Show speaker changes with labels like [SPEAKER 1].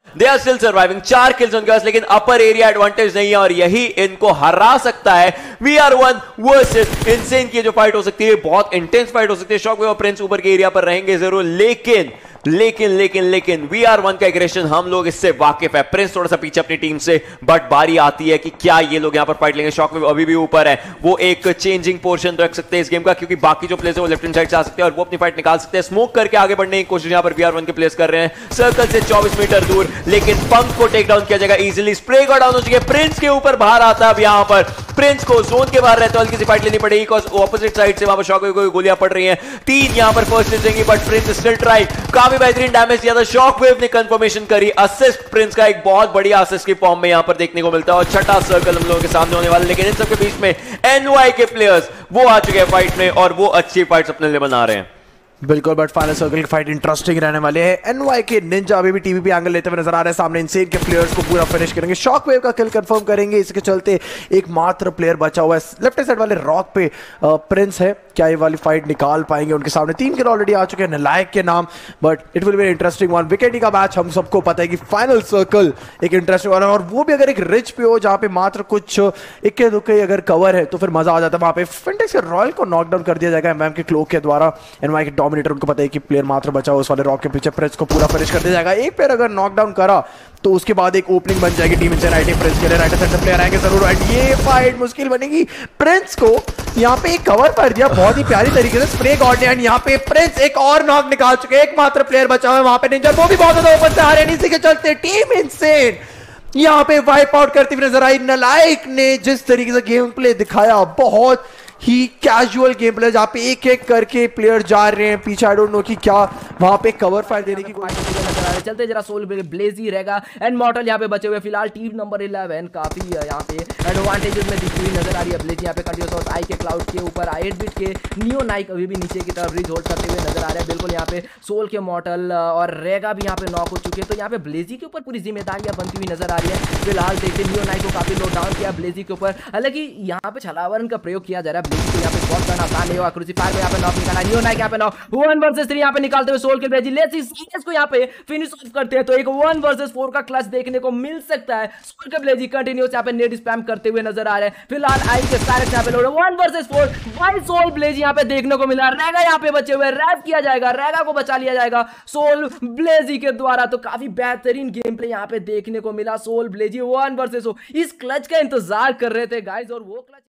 [SPEAKER 1] They are still surviving, 4 kills उनके पास, लेकिन अपर एरिया एडवांटेज नहीं है और यही इनको हरा सकता है। VR1 वर्सेस इनसेन की जो फाइट हो सकती है, बहुत इंटेंस फाइट हो सकती है। शॉकवेव और प्रिंस ऊपर के एरिया पर रहेंगे जरूर, लेकिन VR1 का एग्रेशन हम लोग इससे वाकिफ है। प्रिंस थोड़ा सा पीछे अपनी टीम से, बट बारी आती है कि क्या ये लोग यहां पर फाइट लेंगे। शॉकवेव अभी भी ऊपर है, वो एक चेंजिंग पोर्शन रख सकते हैं इस गेम का, क्योंकि बाकी जो प्लेयर्स है वो लेफ्ट हैंड साइड से आ सकते हैं और वो अपनी फाइट निकाल सकते हैं। स्मोक करके आगे बढ़ने की कोशिश यहां पर VR1 के प्लेयर्स कर रहे हैं, सर्कल से 24 मीटर दूर, लेकिन पंक को टेक डाउन किया जाएगा इजीली। स्प्रे का डाउन हो चुके, प्रिंस के ऊपर बाहर आता है। अब यहां पर प्रिंस को जोन के बाहर रहते हुए हल्की सी फाइट लेनी पड़ेगी, बिकॉज़ ऑपोजिट साइड से वहां पर शॉकवेव को गोलियां पड़ रही हैं। 3 यहां पर फर्स्ट लेंगे, बट प्रिंस स्टिल ट्राई, काफी बेहतरीन डैमेज दिया था। शॉकवेव ने कंफर्मेशन करी, असिस्ट प्रिंस का एक बहुत बढ़िया असिस्ट की फॉर्म में यहां पर देखने को मिलता है। और छठा सर्कल हम लोगों के सामने होने वाला, लेकिन इन सबके बीच में NY के प्लेयर्स वो आ चुके हैं फाइट में और वो अच्छी फाइट्स अपने लिए बना रहे हैं।
[SPEAKER 2] बिल्कुल, बट फाइनल सर्कल की फाइट इंटरेस्टिंग रहने वाले हैं। एनवाई के निंजा अभी भी टीवी पे एंगल लेते हुए नजर आ रहे हैं, सामने इनसेन के प्लेयर्स को पूरा फिनिश करेंगे, शॉकवेव का किल कंफर्म करेंगे। इसके चलते एकमात्र प्लेयर बचा हुआ है लेफ्ट साइड वाले रॉक पे, प्रिंस है। क्या ये वाली फाइट निकाल पाएंगे? उनके सामने 3 किल ऑलरेडी आ चुके हैं नालायक के नाम, but it will be interesting one. विकेटी का मैच, हम सबको पता है कि फाइनल सर्कल एक इंटरेस्टिंग वाला है, और वो भी अगर एक रिच पे हो जहां पे मात्र कुछ इक्के दुक्के अगर कवर है तो फिर मजा आ जाता है। वहां पे फेंटेक्स के रॉयल को नॉकडाउन कर दिया जाएगा एमएम के क्लोक के द्वारा। एनवाई के डोमिनेटर, उनको पता है कि प्लेयर मात्र बचा हो उस वाले रॉक के पीछे, प्रिंस को पूरा फिनिश कर दिया जाएगा। एक प्लेयर अगर नॉकडाउन करा तो उसके बाद एक ओपनिंग बन जाएगी टीम इनसे राइट प्रिंस के लिए। राइट साइड से प्लेयर आएंगे जरूर, एंड ये फाइट मुश्किल बनेगी। प्रिंस को यहाँ पे एक कवर कर दिया बहुत ही प्यारी तरीके से स्प्रे गॉड, एंड यहाँ पे प्रिंस एक और नॉक निकाल चुके हैं। एकमात्र प्लेयर बचा हुआ है वहां पे निंजा, वो भी बहुत ज्यादा ओपन से आ रहे हैं। इसी के चलते टीम इनसेन यहाँ पे वाइप आउट करती हुई नजर आई। नालायक ने जिस तरीके से गेम प्ले दिखाया, बहुत ही कैजुअल गेम प्ले, जहाँ पे एक एक करके प्लेयर जा रहे हैं पीछे। आई डोंट नो कि क्या वहां पे कवर फाइट देने की कोशिश
[SPEAKER 3] नजर आ रहे। चलते जरा सोल ब्लेजी रहेगा एंड मॉर्टल यहाँ पे बचे हुए फिलहाल। टीम नंबर 11 काफी यहाँ पे एडवांटेजेस में दिखती हुई नजर आ रही है। ब्लेजी यहाँ पे कंटिन्यूस आई के क्लाउड के ऊपर 8 बिट के नियो नाइक अभी भी नीचे की तरफ रीच होल्ड करते हुए नजर आ रहे हैं। बिल्कुल यहाँ पे सोल के मॉर्टल और रेगा भी यहाँ पे नॉक हो चुके हैं, तो यहाँ पे ब्लेजी के ऊपर पूरी जिम्मेदारियां बनती हुई नजर आ रही है। फिलहाल देखते नियो नाइक को काफी लो डाउन किया ब्लेजी के ऊपर, हालांकि यहाँ पे छलावरन का प्रयोग किया जा रहा है। ब्लेजी को यहाँ पे बहुत करना आसान नहीं होगा। क्रूसीफायर को यहाँ पे नॉक निकाला, नियो नाइक यहाँ पे नॉक, 1 वर्सेस 3 यहाँ पे निकालते हुए सोल के ब्लेजी लेट्स सीएस को यहाँ पे फिनिश ऑफ करते हैं, तो एक 1 वर्सेस 4 का क्लच देखने को मिल सकता है। सोल के ब्लेजी कंटिन्यूस यहाँ पे नेट स्पैम करते हुए नजर आ रहे हैं। फिलहाल आई के साइलेंस यहाँ पे लोड 1 वर्सेस 4 बाय सोल ब्लेजी यहाँ पे देखने को मिला। रेगा यहाँ पे बचे हुए, रैप किया जाएगा, रेगा को बचा लिया जाएगा सोल ब्लेजी के द्वारा, तो काफी बेहतरीन गेम प्ले यहाँ पे देखने को मिला। सोल ब्लेजी 1 वर्सेस 4 इस क्लच का इंतजार कर रहे थे गाइस, और वो क्लच